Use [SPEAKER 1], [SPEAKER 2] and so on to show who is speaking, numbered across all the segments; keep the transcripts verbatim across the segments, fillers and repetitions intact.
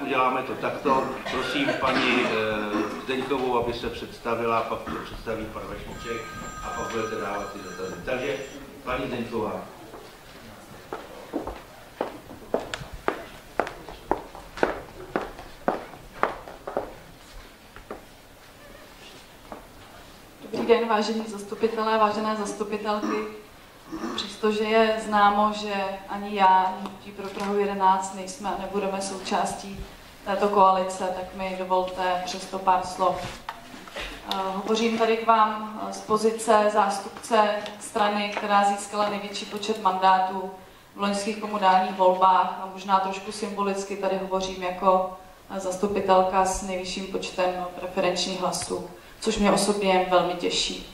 [SPEAKER 1] uděláme to takto. Prosím paní e, Zdeňkovou, aby se představila, pak to představí pan Vašníček a pak budete dávat ty dotazy. Takže paní Zdeňková.
[SPEAKER 2] Dobrý den, vážení zastupitelé, vážené zastupitelky. Přestože je známo, že ani já, Hnutí pro Prahu jedenáct, nejsme a nebudeme součástí této koalice, tak mi dovolte přesto pár slov. Hovořím tady k vám z pozice zástupce strany, která získala největší počet mandátů v loňských komunálních volbách a možná trošku symbolicky tady hovořím jako zastupitelka s nejvyšším počtem preferenčních hlasů, což mě osobně velmi těší.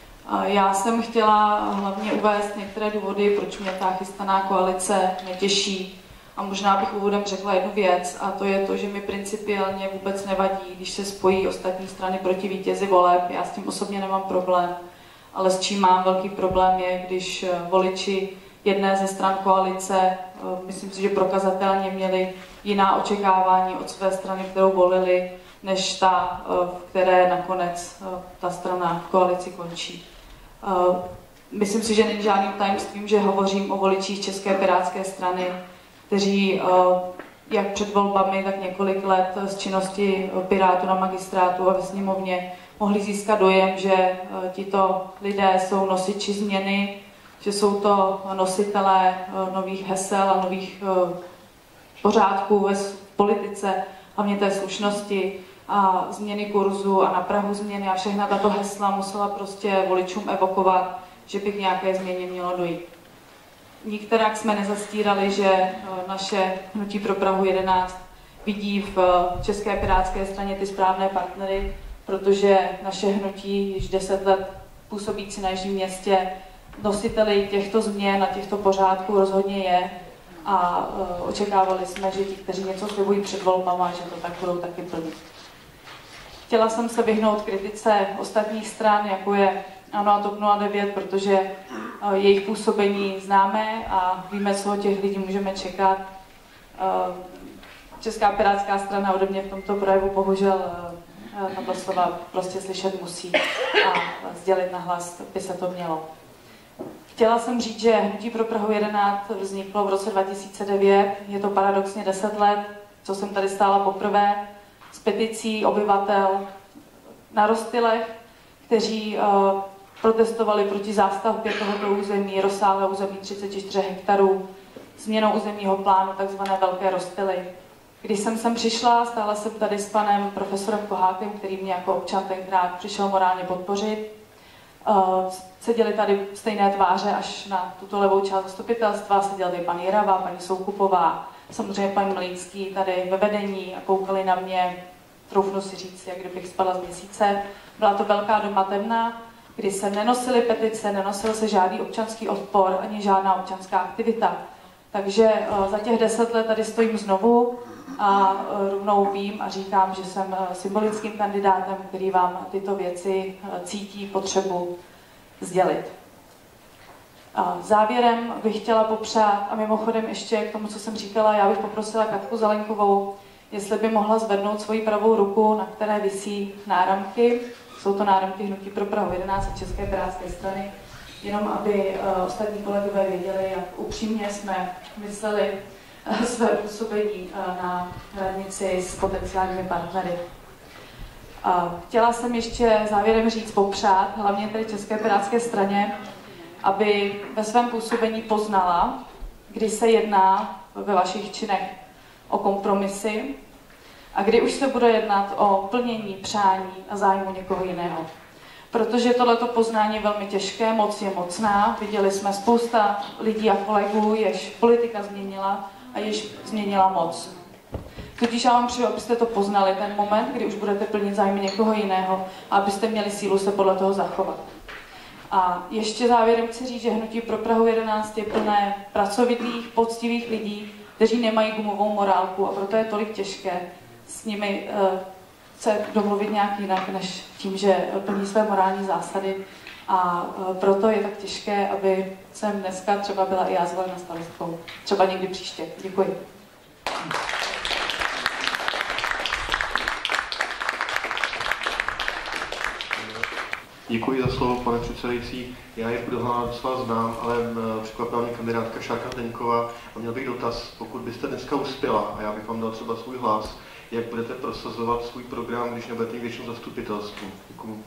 [SPEAKER 2] Já jsem chtěla hlavně uvést některé důvody, proč mě ta chystaná koalice netěší. A možná bych úvodem řekla jednu věc, a to je to, že mi principiálně vůbec nevadí, když se spojí ostatní strany proti vítězi voleb. Já s tím osobně nemám problém, ale s čím mám velký problém je, když voliči jedné ze stran koalice, myslím si, že prokazatelně měli jiná očekávání od své strany, kterou volili, než ta, v které nakonec ta strana v koalici končí. Myslím si, že není žádným tajemstvím, že hovořím o voličích České pirátské strany, kteří jak před volbami, tak několik let z činnosti Pirátů na magistrátu a ve sněmovně mohli získat dojem, že tito lidé jsou nosiči změny, že jsou to nositelé nových hesel a nových pořádků ve politice, hlavně té slušnosti a změny kurzu a na prahu změny a všechna tato hesla musela prostě voličům evokovat, že by k nějaké změně mělo dojít. Nikterak jsme nezastírali, že naše Hnutí pro Prahu jedenáct vidí v České pirátské straně ty správné partnery, protože naše hnutí již deset let působící na Jižním Městě nositeli těchto změn a těchto pořádků rozhodně je a očekávali jsme, že ti, kteří něco slibují před volbama, že to tak budou taky plnit. Chtěla jsem se vyhnout kritice ostatních stran, jako je ANO a TOP nula devět, protože jejich působení známe a víme, co od těch lidí můžeme čekat. Česká pirátská strana ode mě v tomto projevu bohužel tato slova prostě slyšet musí a sdělit nahlas by se to mělo. Chtěla jsem říct, že Hnutí pro Prahu jedenáct vzniklo v roce dva tisíce devět, je to paradoxně deset let, co jsem tady stála poprvé, s peticí obyvatel na Roztylech, kteří uh, protestovali proti zástavbě tohoto území, rozsáhlé území třicet čtyři hektarů, změnou územního plánu, takzvané Velké Roztyly. Když jsem sem přišla, stála jsem tady s panem profesorem Kohákem, který mě jako občan tenkrát přišel morálně podpořit. Uh, seděli tady stejné tváře až na tuto levou část zastupitelstva, seděl tady pan Jirava, paní Soukupová, samozřejmě pan Mlínský tady ve vedení a koukali na mě, troufnu si říct, jak kdybych spadla z měsíce. Byla to velká doba temna, kdy se nenosily petice, nenosil se žádný občanský odpor, ani žádná občanská aktivita. Takže uh, za těch deset let tady stojím znovu a uh, rovnou vím a říkám, že jsem uh, symbolickým kandidátem, který vám tyto věci uh, cítí potřebu sdělit. A závěrem bych chtěla popřát, a mimochodem ještě k tomu, co jsem říkala, já bych poprosila Katku Zelenkovou, jestli by mohla zvednout svoji pravou ruku, na které visí náramky. Jsou to náramky Hnutí pro Prahu jedenáct a České pirátské strany. Jenom aby uh, ostatní kolegové věděli, jak upřímně jsme mysleli uh, své působení uh, na hranici s potenciálními partnery. Uh, chtěla jsem ještě závěrem říct popřát, hlavně tedy České pirátské straně, aby ve svém působení poznala, kdy se jedná ve vašich činech o kompromisy a kdy už se bude jednat o plnění přání a zájmu někoho jiného. Protože tohleto poznání je velmi těžké, moc je mocná. Viděli jsme spousta lidí a kolegů, jež politika změnila a jež změnila moc. Tudíž já vám přeju, abyste to poznali, ten moment, kdy už budete plnit zájmy někoho jiného a abyste měli sílu se podle toho zachovat. A ještě závěrem chci říct, že Hnutí pro Prahu jedenáct je plné pracovitých, poctivých lidí, kteří nemají gumovou morálku a proto je tolik těžké s nimi uh, se domluvit nějak jinak, než tím, že plní své morální zásady. A uh, proto je tak těžké, aby jsem dneska třeba byla i já zvolena starostkou. Třeba někdy příště. Děkuji.
[SPEAKER 3] Děkuji za slovo, pane předsedající. Já je Budová docela znám, ale překvapila mě kandidátka Šárka Zdeňková a měl bych dotaz, pokud byste dneska uspěla, a já bych vám dal třeba svůj hlas, jak budete prosazovat svůj program, když nebudete většinou zastupitelstvu. Děkuji.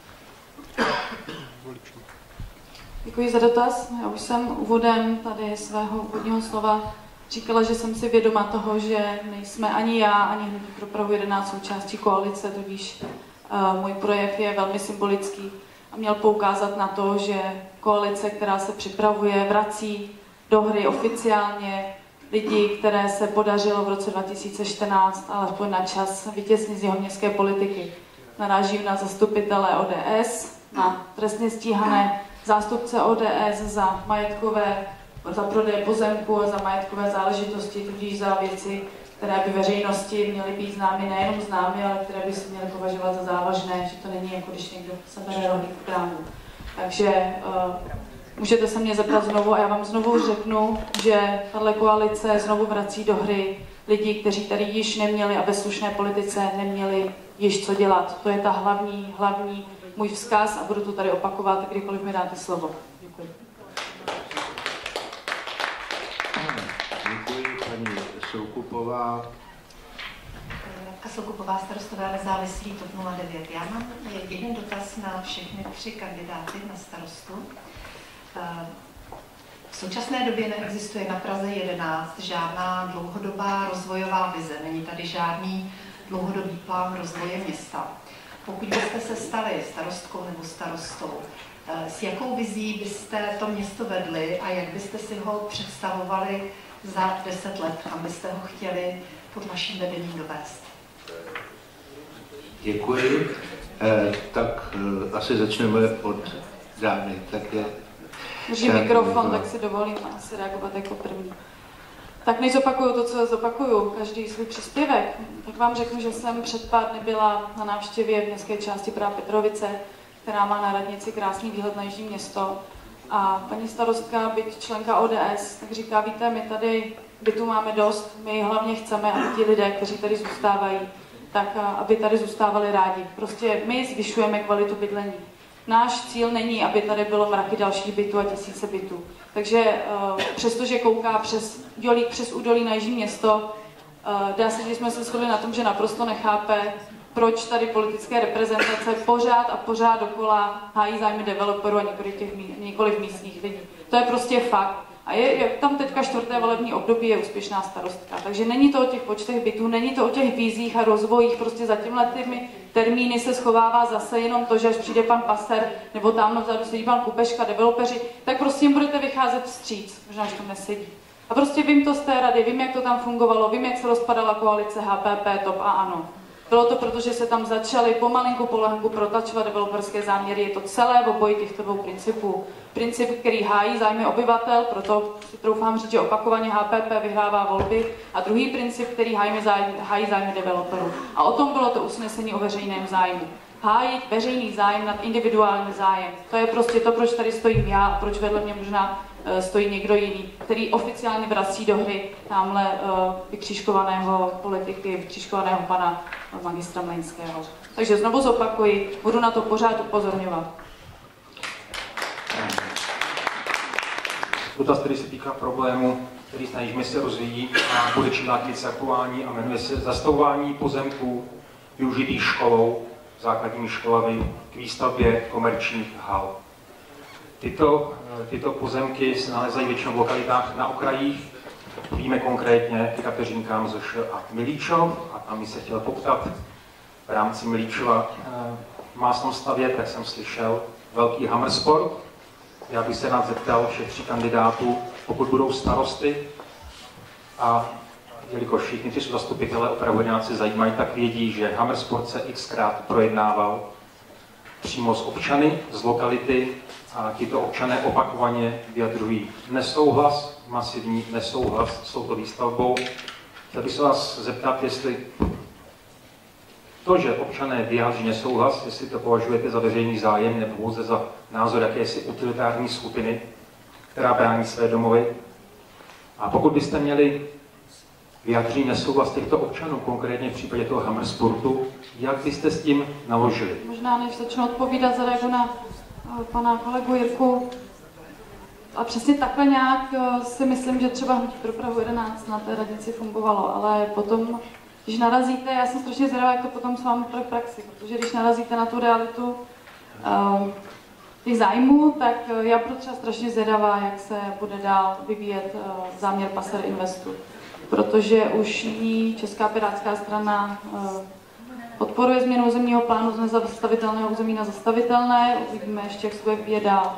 [SPEAKER 2] Děkuji za dotaz. Já už jsem úvodem tady svého úvodního slova říkala, že jsem si vědoma toho, že nejsme ani já, ani Hnutí pro Prahu jedenáct součástí koalice, tudíž uh, můj projev je velmi symbolický a měl poukázat na to, že koalice, která se připravuje, vrací do hry oficiálně lidi, které se podařilo v roce dva tisíce čtrnáct alespoň na čas vytěsnit z jeho městské politiky. Narážím na zastupitele O D S, na trestně stíhané zástupce O D S za majetkové, za prodej pozemku a za majetkové záležitosti, tudíž za věci, které by veřejnosti měly být známy, nejenom známy, ale které by se měly považovat za závažné, že to není jako když někdo sebere rohlík v krámu. Takže uh, můžete se mě zeptat znovu a já vám znovu řeknu, že tato koalice znovu vrací do hry lidi, kteří tady již neměli a ve slušné politice neměli již co dělat. To je ta hlavní, hlavní můj vzkaz a budu to tady opakovat, kdykoliv mi dáte slovo. Děkuji.
[SPEAKER 1] Děkuji, paní Soukupová.
[SPEAKER 4] Radka Soukupová, Starostové nezávislí TOP nula devět. Já mám jeden dotaz na všechny tři kandidáty na starostu. V současné době neexistuje na Praze jedenáct žádná dlouhodobá rozvojová vize, není tady žádný dlouhodobý plán rozvoje města. Pokud byste se stali starostkou nebo starostou, s jakou vizí byste to město vedli a jak byste si ho představovali za deset let, kam byste ho chtěli pod vaším vedením dovést?
[SPEAKER 1] Děkuji. Eh, tak eh, asi začneme od dámy. Tak je,
[SPEAKER 2] Držím mikrofon, tak si dovolím asi reagovat jako první. Tak než zopakuju to, co zopakuju, každý svůj příspěvek, tak vám řeknu, že jsem před pár dny byla na návštěvě v městské části Praha Petrovice, která má na radnici krásný výhled na jižní město. A paní starostka, byť členka O D S, tak říká, víte, my tady bytu máme dost, my hlavně chceme, aby ti lidé, kteří tady zůstávají, tak aby tady zůstávali rádi. Prostě my zvyšujeme kvalitu bydlení. Náš cíl není, aby tady bylo mraky dalších bytů a tisíce bytů. Takže uh, přestože kouká přes Dělík, přes údolí na jižní město, uh, dá se, že jsme se shodli na tom, že naprosto nechápe, proč tady politické reprezentace pořád a pořád dokola hájí zájmy developerů a nikoli těch nikoliv místních lidí. To je prostě fakt. A je, je tam teďka čtvrté volební období, je úspěšná starostka. Takže není to o těch počtech bytů, není to o těch vízích a rozvojích, prostě za těmhle těmi termíny se schovává zase jenom to, že až přijde pan Paser, nebo tam vzadu sedí pan Kupeška, developeři, tak prostě jim budete vycházet vstříc, možná, že tam nesedí. A prostě vím to z té rady, vím, jak to tam fungovalo, vím, jak se rozpadala koalice H P P, TOP a ANO. Bylo to proto, že se tam začaly pomalinku polehnku protlačovat developerské záměry. Je to celé v oboji těchto dvou principů. Princip, který hájí zájmy obyvatel, proto si troufám říct, že opakovaně H P P vyhrává volby. A druhý princip, který hájí zájmy, hájí zájmy developerů. A o tom bylo to usnesení o veřejném zájmu. Hájit veřejný zájem nad individuální zájem. To je prostě to, proč tady stojím já a proč vedle mě možná stojí někdo jiný, který oficiálně vrací do hry tamhle uh, vykřížkovaného politiky, vykřížkovaného pana magistra Mlejnského. Takže znovu zopakuji, budu na to pořád upozorňovat.
[SPEAKER 5] Dotaz, který se týká problému, který snažíme se rozvíjí a bude čím dál více aktuální a jmenuje se zastavování pozemků využitých školou, základními školami k výstavbě komerčních hal. Tyto, tyto pozemky se nalézají většinou v lokalitách na okrajích. Víme konkrétně k Kateřinkám, Zoš a Milíčov. A tam bych se chtěl poptat v rámci Milíčova másnou stavět, tak jsem slyšel velký Hammersport. Já bych se rád zeptal všech tří kandidátů, pokud budou starosty a jelikož všichni tři jsou zastupitelé opravdu jedenáct se zajímají, tak vědí, že Hammersport se xkrát projednával přímo s občany z lokality a tito občané opakovaně vyjadřují nesouhlas, masivní nesouhlas s touto výstavbou. Chtěl bych se vás zeptat, jestli to, že občané vyjádří nesouhlas, jestli to považujete za veřejný zájem nebo pouze za názor jakési utilitární skupiny, která brání své domovy. A pokud byste měli vyjádří nesouhlas těchto občanů, konkrétně v případě toho Hammersportu. Jak byste s tím naložili?
[SPEAKER 2] Možná než začnu odpovídat, zareaguji na pana kolegu Jirku. A přesně takhle nějak si myslím, že třeba Hnutí pro Prahu jedenáct na té radnici fungovalo, ale potom, když narazíte, já jsem strašně zvědavá, jak to potom s vámi v praxi, protože když narazíte na tu realitu uh, těch zájmů, tak já budu třeba strašně zvědavá, jak se bude dál vyvíjet uh, záměr Passer Investu, protože už nyní Česká pirátská strana uh, podporuje změnu územního plánu z nezastavitelného území na zastavitelné, uvidíme ještě, jak se bude vyvíjet dál.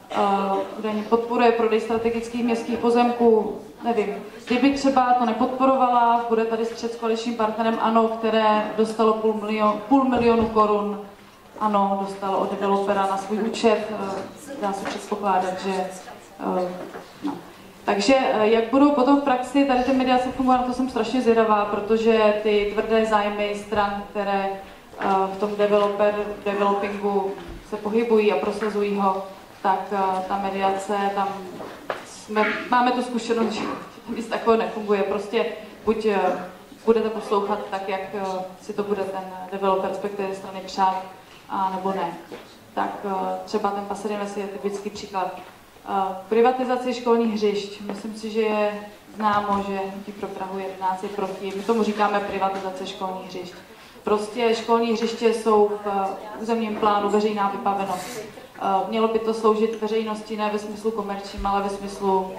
[SPEAKER 2] Údajně uh, podporuje prodej strategických městských pozemků, nevím. Kdyby třeba to nepodporovala, bude tady střet s koaličním partnerem ANO, které dostalo půl, milion, půl milionu korun. ANO dostalo od developera na svůj účet, uh, dá se předpokládat, že... Uh, no. Takže uh, jak budou potom v praxi tady ty mediace fungovat, na to jsem strašně zvědavá, protože ty tvrdé zájmy stran, které uh, v tom developer, developingu se pohybují a prosazují ho, tak uh, ta mediace, tam jsme, máme tu zkušenost, že nic takového nefunguje. Prostě buď uh, budete poslouchat tak, jak uh, si to bude ten developer, respektive strany přát, a nebo ne. Tak uh, třeba ten Passer Invest je typický příklad. Uh, privatizace školních hřišť. Myslím si, že je známo, že Hnutí pro Prahu jedenáct je proti. My tomu říkáme privatizace školních hřišť. Prostě školní hřiště jsou v územním plánu veřejná vybavenost. Mělo by to sloužit veřejnosti ne ve smyslu komerčním, ale ve smyslu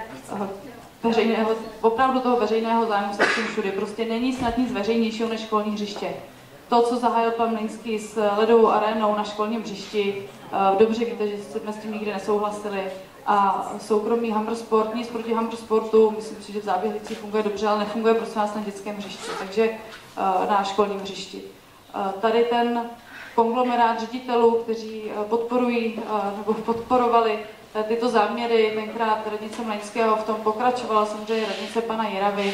[SPEAKER 2] veřejného, opravdu toho veřejného zájmu se vším všude. Prostě není snad nic veřejnějšího než školní hřiště. To, co zahájil pan Mlýnský s ledovou arénou na školním hřišti, dobře víte, že jsme s tím nikdy nesouhlasili. A soukromý Hammersport, nic proti Hammersportu, myslím si, že v Záběhlici funguje dobře, ale nefunguje prosím vás na dětském hřišti, takže na školním hřišti. Tady ten konglomerát ředitelů, kteří podporují nebo podporovali tyto záměry, tenkrát radnice Mlýnského v tom pokračovala samozřejmě radnice pana Jiravy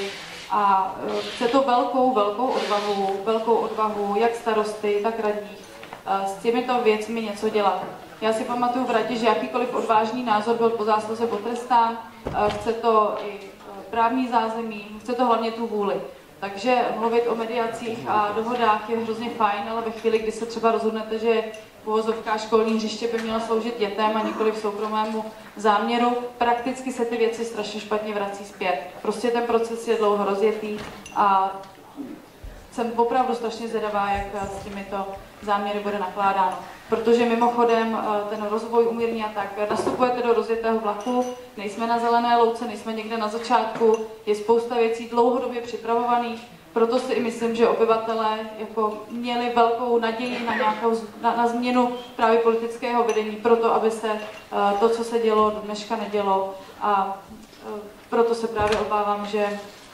[SPEAKER 2] a chce to velkou, velkou odvahu, velkou odvahu jak starosty, tak radních s těmito věcmi něco dělat. Já si pamatuju v radě, že jakýkoliv odvážný názor byl po zásluze potrestán, chce to i právní zázemí, chce to hlavně tu vůli. Takže mluvit o mediacích a dohodách je hrozně fajn, ale ve chvíli, kdy se třeba rozhodnete, že uvozovká školní hřiště by mělo sloužit dětem a nikoli v soukromému záměru, prakticky se ty věci strašně špatně vrací zpět. Prostě ten proces je dlouho rozjetý a jsem opravdu strašně zvědavá, jak s těmito záměry bude nakládáno. Protože mimochodem ten rozvoj umírní a tak, nastupujete do rozjetého vlaku, nejsme na zelené louce, nejsme někde na začátku, je spousta věcí dlouhodobě připravovaných, proto si i myslím, že obyvatelé jako měli velkou naději na nějakou na, na změnu právě politického vedení, proto aby se to, co se dělo, do dneška nedělo a proto se právě obávám, že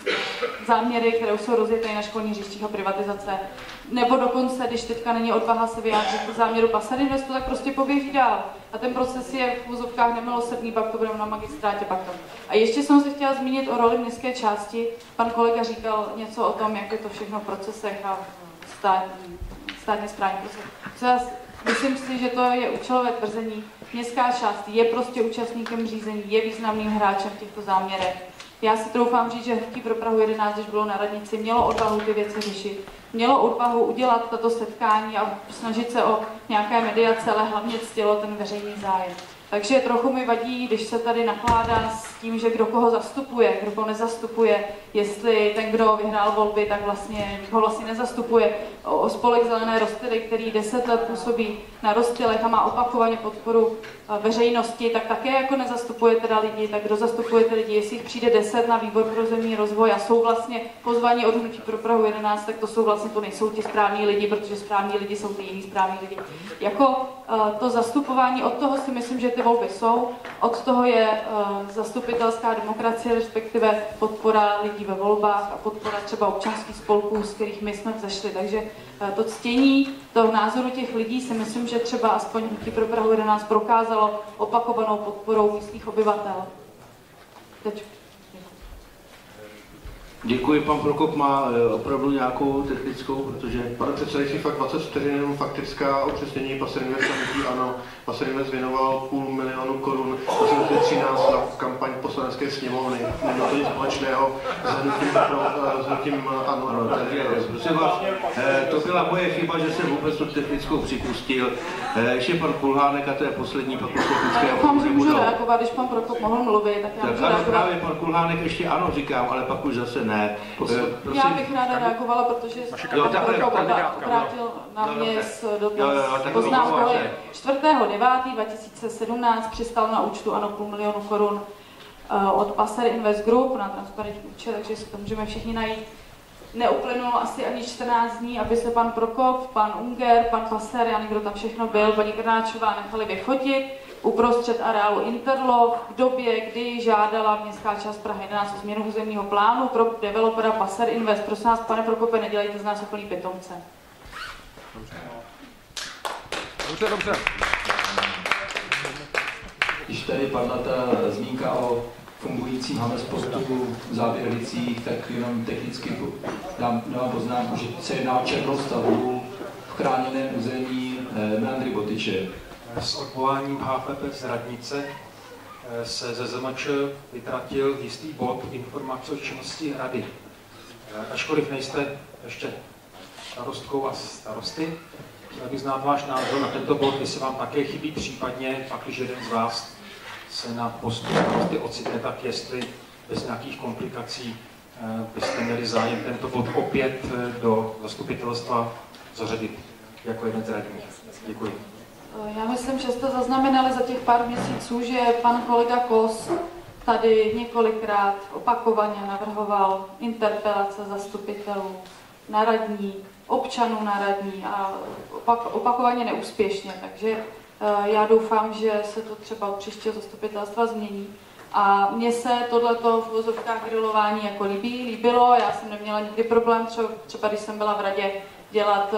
[SPEAKER 2] záměry, které už jsou rozjeté na školních hřištích a privatizace, nebo dokonce, když teďka není odvaha se vyjádřit k záměru Passer Investu, tak prostě poběží dál. A ten proces je v úzovkách nemilosrdný, pak to budeme na magistrátě, pak to. A ještě jsem se chtěla zmínit o roli městské části. Pan kolega říkal něco o tom, jak je to všechno v procesech a státní, státně správní proces. Myslím si, že to je účelové tvrzení. Městská část je prostě účastníkem řízení, je významným hráčem v těchto záměrech. Já si troufám říct, že Hnutí pro Prahu jedenáct, když bylo na radnici, mělo odvahu ty věci řešit. Mělo odvahu udělat tato setkání a snažit se o nějaké mediace, ale hlavně ctilo ten veřejný zájem. Takže trochu mi vadí, když se tady nakládá s tím, že kdo koho zastupuje, kdo koho nezastupuje, jestli ten, kdo vyhrál volby, tak vlastně ho vlastně nezastupuje. O spolek Zelené Rostily, který deset let působí na Rostylech a má opakovaně podporu veřejnosti, tak také jako nezastupuje teda lidi, tak kdo zastupuje ty lidi, jestli jich přijde deset na výbor pro územní rozvoj a jsou vlastně pozvaní od Hnutí pro Prahu jedenáct, tak to jsou vlastně, to nejsou ti správní lidi, protože správní lidi jsou ty jiní správní lidi. Jako to zastupování, od toho si myslím, že ty volby jsou, od toho je zastupitelská demokracie, respektive podpora lidí ve volbách a podpora třeba občanských spolků, z kterých my jsme vzešli. Takže to ctění toho názoru těch lidí si myslím, že třeba aspoň Hnutí pro Prahu jedenáct prokázalo opakovanou podporou místních obyvatel. Teď.
[SPEAKER 1] Děkuji, pan Prokop má opravdu nějakou technickou, protože...
[SPEAKER 3] Pane předsedající, fakt dvacet vteřin, jenom faktická upřesnění. Paserinvest a hnutí ANO. Paserinvest věnoval půl milionu korun v roce dva tisíce třináct na kampaň poslanecké sněmovny. Nemělo to nic společného s hnutím, s hnutím ANO.
[SPEAKER 1] Ano, takže prosím vás, to byla moje chyba, že jsem vůbec tu technickou připustil. Ještě pan Kulhánek, a to je poslední, pak už technické...
[SPEAKER 2] Doufám, že můžu reagovat, když pan Prokop mohl mluvit, tak já
[SPEAKER 1] tak
[SPEAKER 2] můžu
[SPEAKER 1] ano,
[SPEAKER 2] reagovat.
[SPEAKER 1] právě pan Kulhánek ještě ano říkám, ale pak už zase ne. Prosím.
[SPEAKER 2] Já bych ráda reagovala, protože
[SPEAKER 1] Jo,
[SPEAKER 2] pan
[SPEAKER 1] takhle,
[SPEAKER 2] Prokop
[SPEAKER 1] takhle,
[SPEAKER 2] obrátil na
[SPEAKER 1] no,
[SPEAKER 2] mě
[SPEAKER 1] dobře.
[SPEAKER 2] s dotaz
[SPEAKER 1] Jo, jo, tak
[SPEAKER 2] poznámkou.
[SPEAKER 1] omlouváte.
[SPEAKER 2] čtvrtého devátého dva tisíce sedmnáct přistal na účtu ANO půl milionu korun od Passer Invest Group na transparentní účet, takže si to můžeme všichni najít. Neuplynulo asi ani čtrnáct dní, aby se pan Prokop, pan Unger, pan Passer, já nevím, kdo tam všechno byl, paní Krnáčová nechali vyfotit uprostřed areálu Interlov v době, kdy žádala městská část Prahy jedenáct o změnu územního plánu pro developera Passer Invest. Prosím vás, pane Prokope, nedělejte z nás úplný pitomce.
[SPEAKER 6] Dobře, dobře.
[SPEAKER 7] Když tady padla ta zmínka o fungujícím Hamesportu v Záběrlicích, tak jenom technicky dám, dám poznámku, že se jedná o černou stavbu v chráněném území Meandry Botyče.
[SPEAKER 5] S odvoláním H P P z radnice se ze Z M Č vytratil jistý bod informace o činnosti rady. Ačkoliv nejste ještě starostkou a starosty, chtěl bych znát váš názor na tento bod, jestli vám také chybí, případně pak, když jeden z vás se na postu starosty ocitne, tak jestli bez nějakých komplikací byste měli zájem tento bod opět do zastupitelstva zařadit jako jeden z radních. Děkuji.
[SPEAKER 2] Já myslím, že jste zaznamenali za těch pár měsíců, že pan kolega Kos tady několikrát opakovaně navrhoval interpelace zastupitelů na radní, občanů na radní a opak, opakovaně neúspěšně. Takže já doufám, že se to třeba od příštího zastupitelstva změní. A mně se tohleto v uvozovkách grilování jako líbí, líbilo. Já jsem neměla nikdy problém, třeba, třeba když jsem byla v radě, dělat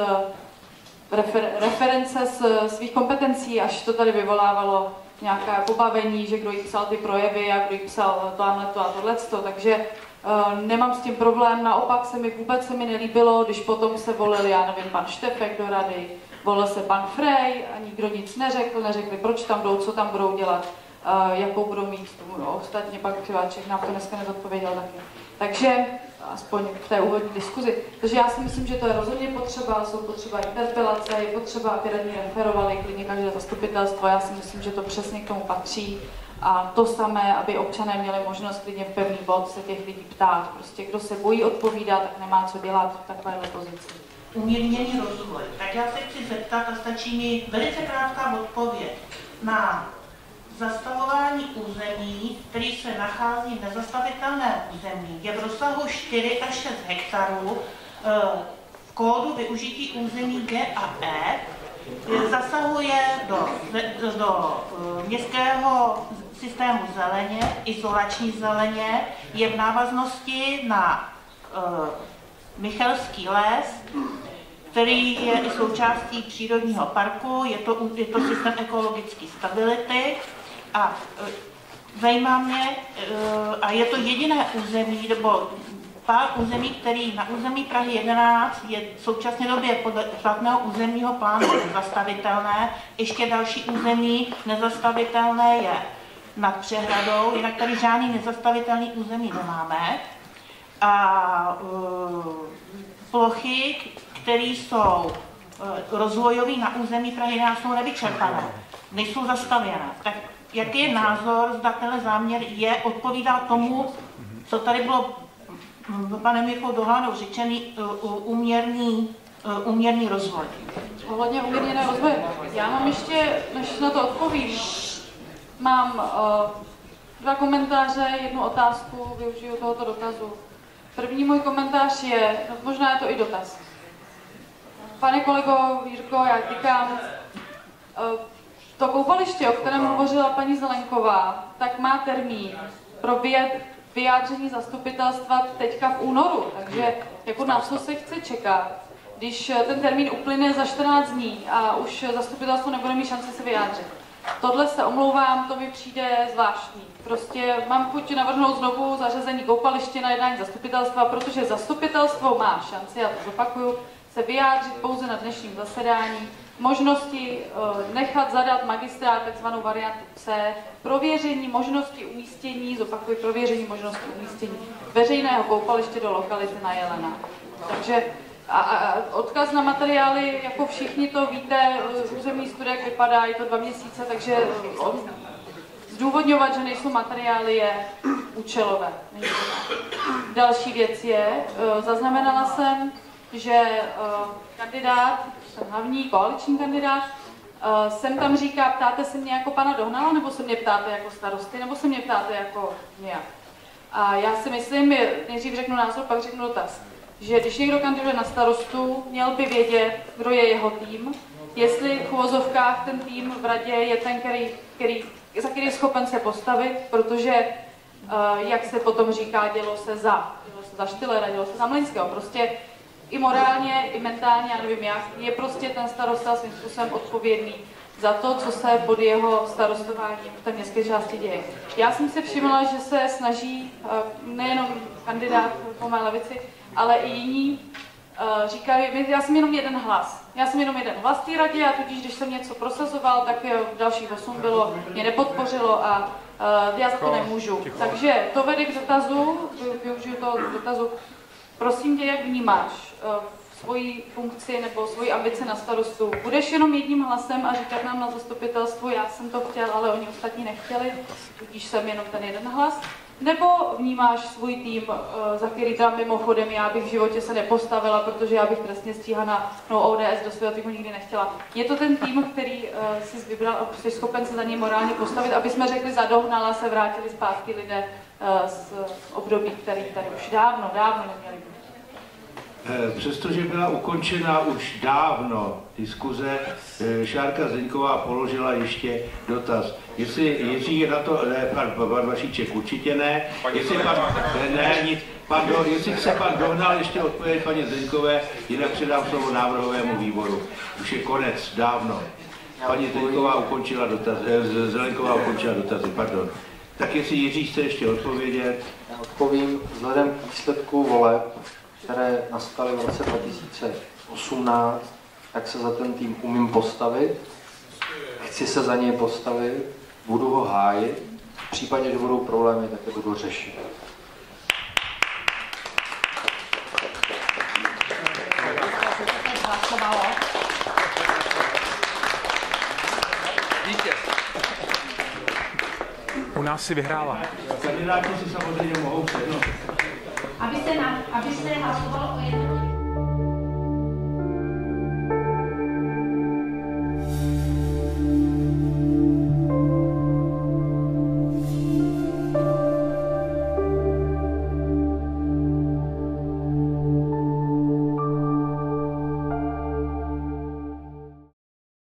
[SPEAKER 2] refer, reference z svých kompetencí, až to tady vyvolávalo nějaké pobavení, že kdo jí psal ty projevy a kdo jí psal tohleto a tohleto. Takže uh, nemám s tím problém. Naopak se mi vůbec se mi nelíbilo, když potom se volil, já nevím, pan Štefek do rady, volil se pan Frej a nikdo nic neřekl, neřekli, proč tam jdou, co tam budou dělat, uh, jakou budou mít tomu. Ostatně pak Křiváček nám to dneska nezodpověděl taky. Takže aspoň v té úvodní diskuzi. Takže já si myslím, že to je rozhodně potřeba, jsou potřeba interpelace, je potřeba, aby radní referovali klidně každé zastupitelstvo. Já si myslím, že to přesně k tomu patří. A to samé, aby občané měli možnost klidně v pevný bod se těch lidí ptát. Prostě kdo se bojí odpovídat, tak nemá co dělat v takovéhle pozici.
[SPEAKER 8] Umírněný rozvoj. Tak já se chci zeptat a stačí mi velice krátká odpověď na zastavování území, který se nachází v nezastavitelném území, je v rozsahu čtyři až šest hektarů, v kódu využití území G a E, zasahuje do, do městského systému zeleně, izolační zeleně, je v návaznosti na uh, Michelský les, který je i součástí přírodního parku, je to, je to systém ekologické stability a uh, zajímá mě, uh, a je to jediné území, nebo pár území, který na území Prahy jedenáct je v současné době podle platného územního plánu nezastavitelné. Ještě další území nezastavitelné je nad Přehradou, jinak tady žádný nezastavitelný území nemáme. A uh, plochy, které jsou uh, rozvojové na území Prahy jedenáct, jsou nevyčerpané, nejsou zastavěné. Tak jaký je názor, zda tenhle záměr je, odpovídá tomu, co tady bylo panem Michalou Dohlanou řečený úměrný, úměrný rozvoj.
[SPEAKER 2] Ohledně umírněného rozvoje. Já mám ještě, než na to odpovím, mám uh, dva komentáře, jednu otázku, využiju tohoto dotazu. První můj komentář je, no možná je to i dotaz. Pane kolego Jirko, já říkám, uh, to koupaliště, o kterém hovořila paní Zelenková, tak má termín pro vyjádření zastupitelstva teďka v únoru, takže jako na co se chce čekat, když ten termín uplyne za čtrnáct dní a už zastupitelstvo nebude mít šanci se vyjádřit. Tohle se omlouvám, to mi přijde zvláštní. Prostě mám chuť navrhnout znovu zařazení koupaliště na jednání zastupitelstva, protože zastupitelstvo má šanci, já to zopakuju, se vyjádřit pouze na dnešním zasedání, možnosti uh, nechat zadat magistrát takzvanou variantu C, prověření možnosti umístění, zopakuju prověření možnosti umístění veřejného koupaliště do lokality na Jelena. Takže a, a odkaz na materiály, jako všichni to víte, územní studie, jak vypadá, je to dva měsíce, takže on, zdůvodňovat, že nejsou materiály, je účelové. Další věc je, zaznamenala jsem, že kandidát, ten hlavní koaliční kandidát, sem tam říká, ptáte se mě jako pana Dohnala, nebo se mě ptáte jako starosty, nebo se mě ptáte jako nějak. A já si myslím, nejdřív řeknu názor, pak řeknu dotaz, že když někdo kandiduje na starostu, měl by vědět, kdo je jeho tým, jestli v uvozovkách ten tým v radě je ten, který, který, za který je schopen se postavit, protože, uh, jak se potom říká, dělo se za, dělo se za Štylera, dělo se za Mlejnského, prostě i morálně, i mentálně, já nevím jak, je prostě ten starosta svým způsobem odpovědný za to, co se pod jeho starostováním v té městské části děje. Já jsem si všimla, že se snaží uh, nejenom kandidát po mé levici, ale i jiní uh, říkají, já jsem jenom jeden hlas. Já jsem jenom jeden hlas v té radě a tudíž, když jsem něco prosazoval, tak dalších osm bylo, mě nepodpořilo a uh, já za to nemůžu. Takže to vede k dotazu, využiju toho dotazu. Prosím tě, jak vnímáš uh, svoji funkci nebo svoji ambici na starostu? Budeš jenom jedním hlasem a říkat nám na zastupitelstvu, já jsem to chtěl, ale oni ostatní nechtěli, tudíž jsem jenom ten jeden hlas? Nebo vnímáš svůj tým, za který tam mimochodem já bych v životě se nepostavila, protože já bych trestně stíhaná, no O D S do svého týmu nikdy nechtěla. Je to ten tým, který uh, jsi vybral a jsi schopen se za něj morálně postavit, aby jsme řekli za Dohnala se vrátili zpátky lidé uh, z období, který tady už dávno, dávno neměli.
[SPEAKER 1] Přestože byla ukončena už dávno diskuze, Šárka Zdeňková položila ještě dotaz. Jestli Jiří je na to, ne, pan, pan Vašíček určitě ne, jestli pan, ne, nic, pan Do, jestli se pan Dohnal ještě odpovědět paní Zdeňkové, jinak předám slovo návrhovému výboru. Už je konec, dávno. Paní Zdeňková ukončila dotaz, Zelenková ukončila dotazy, pardon. Tak jestli Jiří chce ještě odpovědět.
[SPEAKER 9] Já odpovím, vzhledem k výsledku voleb, které nastaly v roce dva tisíce osmnáct, tak se za ten tým umím postavit, chci se za něj postavit, budu ho hájit, v případě, že budou problémy, tak je budu řešit.
[SPEAKER 6] U nás si vyhrála.
[SPEAKER 1] Kandidáti si samozřejmě mohou přednost.
[SPEAKER 8] Abyste, na, abyste hlasovalo o jednom